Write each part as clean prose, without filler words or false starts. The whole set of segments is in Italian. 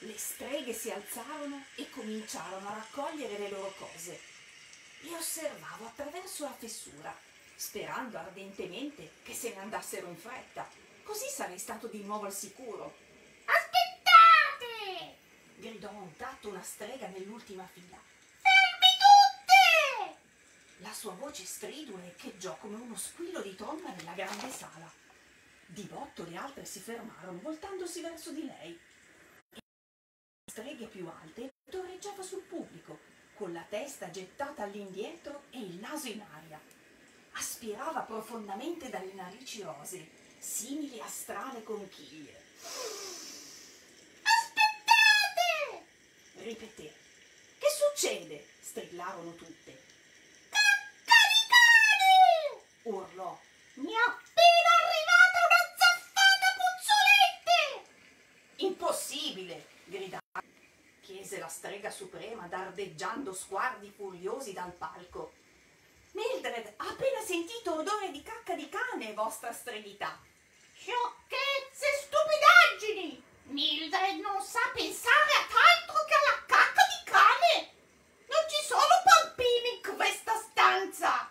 Le streghe si alzarono e cominciarono a raccogliere le loro cose. Le osservavo attraverso la fessura, sperando ardentemente che se ne andassero in fretta, così sarei stato di nuovo al sicuro. Aspettate! Gridò a un tratto una strega nell'ultima fila. Fermi tutte! La sua voce stridula echeggiò come uno squillo di tromba nella grande sala. Di botto le altre si fermarono, voltandosi verso di lei. Le streghe più alte torreggiava sul pubblico, con la testa gettata all'indietro e il naso in aria. Aspirava profondamente dalle narici rosee, simili a strane conchiglie. Aspettate! Ripeté. Che succede? Strillarono tutte. Cacca di cane! Urlò. Mi è appena arrivata una zaffata puzzolente! Impossibile! Gridò. Chiese la strega suprema, dardeggiando sguardi furiosi dal palco. Mildred ha appena sentito odore di cacca di cane, vostra streghità. Sciocchezze e stupidaggini! Mildred non sa pensare a altro che alla cacca di cane! Non ci sono bambini in questa stanza!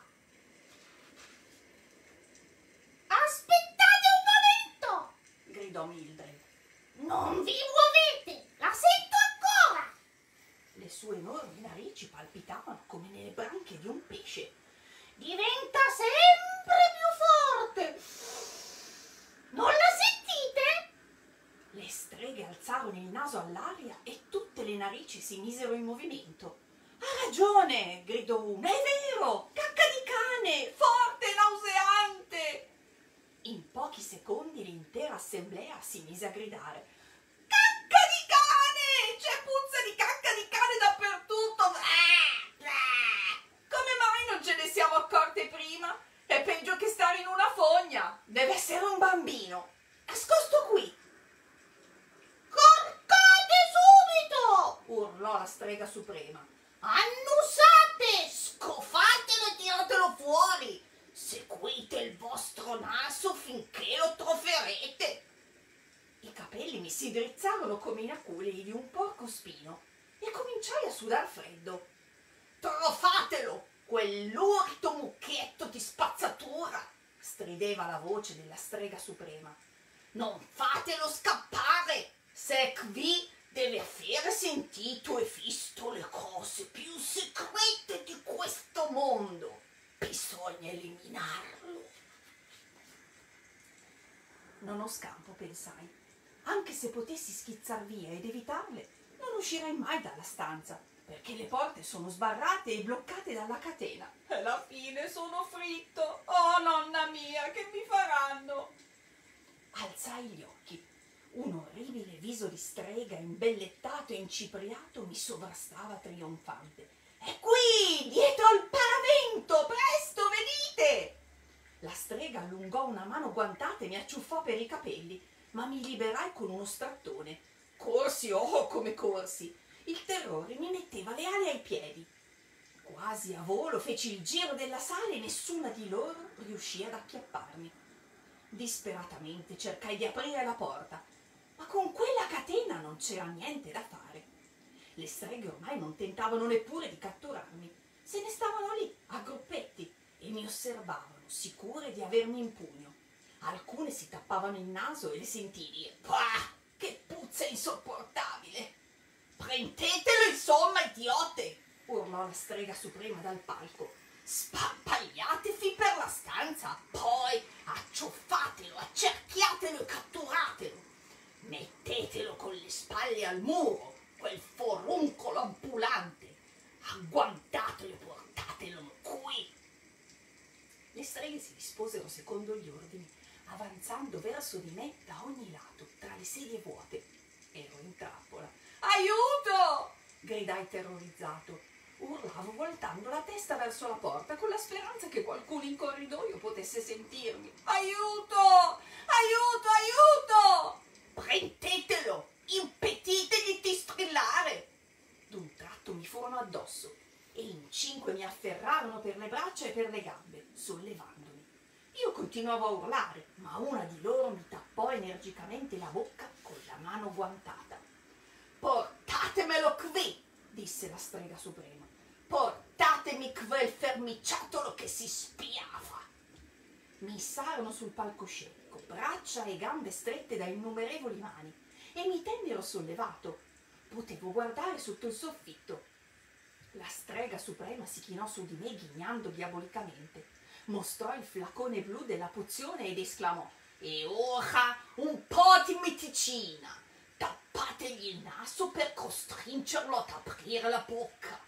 Aspettate un momento! Gridò Mildred. Non vi muovete! La sento ancora! Le sue enormi narici palpitavano come nelle branchie di un pesce. Diventa sempre più forte! Non la sentite? Le streghe alzarono il naso all'aria e tutte le narici si misero in movimento. Ha ragione! Gridò una. È vero! Cacca di cane! Forte e nauseante! In pochi secondi l'intera assemblea si mise a gridare. Cacca di cane! C'è puzza di cacca di cane dappertutto! Come mai non ce ne siamo accorte prima? È peggio che stare in una fogna! Deve essere un bambino! Nascosto qui! Corcate subito! Urlò la strega suprema. Annusate! Scofatelo e tiratelo fuori! Seguite il vostro naso finché lo troverete! I capelli mi si drizzarono come i naculi di un porcospino e cominciai a sudar freddo. Trovatelo, quell'urto mucchietto di spazzatura! Strideva la voce della strega suprema. Non fatelo scappare! Se è qui deve aver sentito e visto le cose più segrete di questo mondo. Bisogna eliminarlo. Non ho scampo, pensai. Anche se potessi schizzar via ed evitarle, non uscirei mai dalla stanza, perché le porte sono sbarrate e bloccate dalla catena. E alla fine sono fritto. Oh, nonna mia, che mi faranno? Alzai gli occhi. Un orribile viso di strega imbellettato e incipriato mi sovrastava trionfante. È qui, dietro al paravento, presto, venite! La strega allungò una mano guantata e mi acciuffò per i capelli, ma mi liberai con uno strattone. Corsi, oh, come corsi! Il terrore mi metteva le ali ai piedi. Quasi a volo feci il giro della sala e nessuna di loro riuscì ad acchiapparmi. Disperatamente cercai di aprire la porta, ma con quella catena non c'era niente da fare. Le streghe ormai non tentavano neppure di catturarmi, se ne stavano lì a gruppetti e mi osservavano, sicure di avermi in pugno. Alcune si tappavano il naso e le sentii dire: "Pah, che puzza insopportabile!" "Prendetelo insomma, idiote!" urlò la strega suprema dal palco. "Sparpagliatevi per la stanza, poi acciuffatelo, accerchiatelo e catturatelo. Mettetelo con le spalle al muro, quel foruncolo ambulante. Agguantatelo e portatelo qui." Le streghe si disposero secondo gli ordini, avanzando verso di me da ogni lato, tra le sedie vuote. Ero in trappola. "Aiuto!" gridai terrorizzato. Urlavo voltando la testa verso la porta, con la speranza che qualcuno in corridoio potesse sentirmi. "Aiuto! Aiuto! Aiuto!" "Prendetelo! Impeditegli di strillare!" D'un tratto mi furono addosso e in 5 mi afferrarono per le braccia e per le gambe, sollevandomi. Io continuavo a urlare, ma una di loro mi tappò energicamente la bocca con la mano guantata. portatemelo qui, disse la strega suprema. Portatemi quel vermiciattolo che si spiava. Mi issarono sul palcoscenico, braccia e gambe strette da innumerevoli mani, e mi tennero sollevato. Potevo guardare sotto il soffitto. La strega suprema si chinò su di me ghignando diabolicamente. Mostrò il flacone blu della pozione ed esclamò: e ora un po' di medicina. Tappategli il naso per costringerlo ad aprire la bocca.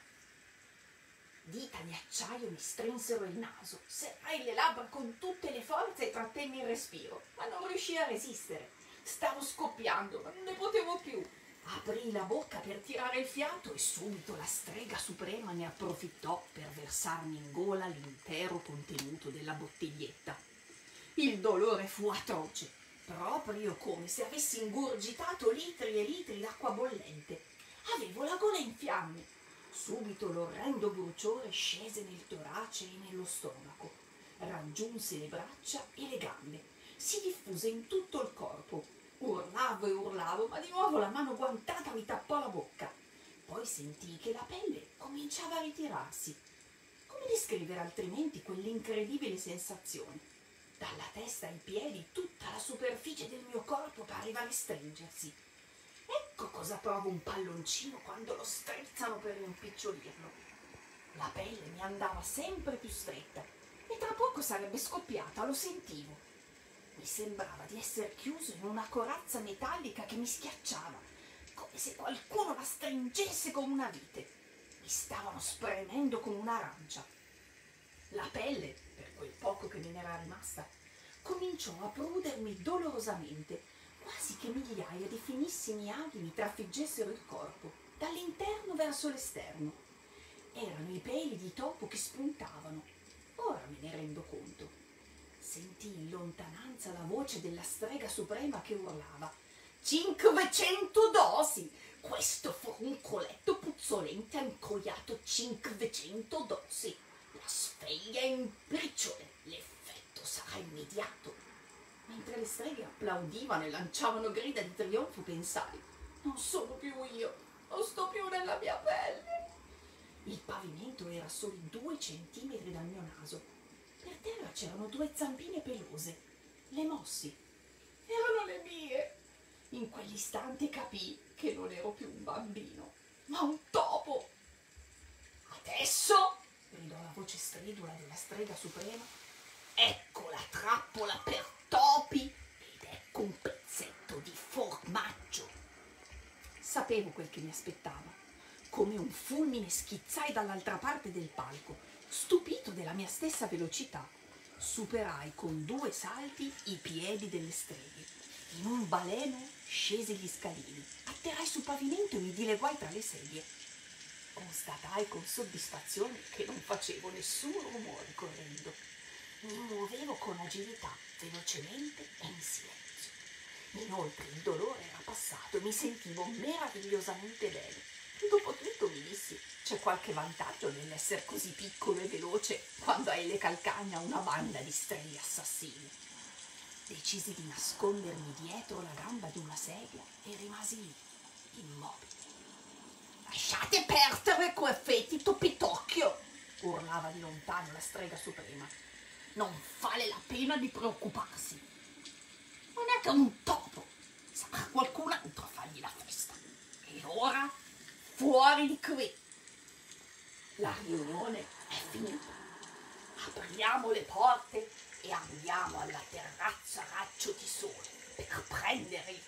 Dita di acciaio mi strinsero il naso, serrai le labbra con tutte le forze e trattenni il respiro, ma non riuscii a resistere. Stavo scoppiando, ma non ne potevo più. Aprii la bocca per tirare il fiato e subito la strega suprema ne approfittò per versarmi in gola l'intero contenuto della bottiglietta. Il dolore fu atroce, proprio come se avessi ingurgitato litri e litri d'acqua bollente. Avevo la gola in fiamme. Subito l'orrendo bruciore scese nel torace e nello stomaco, raggiunse le braccia e le gambe, si diffuse in tutto il corpo. Urlavo e urlavo, ma di nuovo la mano guantata mi tappò la bocca. Poi sentii che la pelle cominciava a ritirarsi. Come descrivere altrimenti quell'incredibile sensazione? Dalla testa ai piedi tutta la superficie del mio corpo pareva restringersi. Ecco cosa prova un palloncino quando lo strizzano per rimpicciolirlo. La pelle mi andava sempre più stretta e tra poco sarebbe scoppiata, lo sentivo. Mi sembrava di essere chiuso in una corazza metallica che mi schiacciava, come se qualcuno la stringesse con una vite. Mi stavano spremendo come un'arancia. La pelle, per quel poco che me n'era rimasta, cominciò a prudermi dolorosamente, quasi che migliaia di finissimi aghi mi trafiggessero il corpo, dall'interno verso l'esterno. Erano i peli di topo che spuntavano. Ora me ne rendo conto. Sentii in lontananza la voce della strega suprema che urlava: 500 dosi! Questo foruncoletto puzzolente ha incoiato 500 dosi! La sveglia è in briciole, l'effetto sarà immediato. Mentre le streghe applaudivano e lanciavano grida di trionfo, pensai: non sono più io, non sto più nella mia pelle. Il pavimento era solo 2 centimetri dal mio naso. Per terra c'erano 2 zampine pelose. Le mossi. Erano le mie. In quell'istante capii che non ero più un bambino, ma un topo. Adesso, gridò la voce stridula della strega suprema, ecco la trappola per topi ed ecco un pezzetto di formaggio. Sapevo quel che mi aspettava. Come un fulmine schizzai dall'altra parte del palco, stupito della mia stessa velocità. Superai con 2 salti i piedi delle streghe. In un baleno scesi gli scalini, atterrai sul pavimento e mi dileguai tra le sedie. Constatai con soddisfazione che non facevo nessun rumore correndo. Mi muovevo con agilità, velocemente e in silenzio. Inoltre il dolore era passato e mi sentivo meravigliosamente bene. Dopotutto mi dissi: c'è qualche vantaggio nell'essere così piccolo e veloce quando hai le calcagna una banda di streghe assassini. Decisi di nascondermi dietro la gamba di una sedia e rimasi lì, immobile. Lasciate perdere quei fetido pitocchio, urlava di lontano la strega suprema. Non vale la pena di preoccuparsi. Non è che un topo, sarà qualcun altro a fargli la festa. E ora, fuori di qui. La riunione è finita. Apriamo le porte e andiamo alla terrazza a raggio di sole per prendere il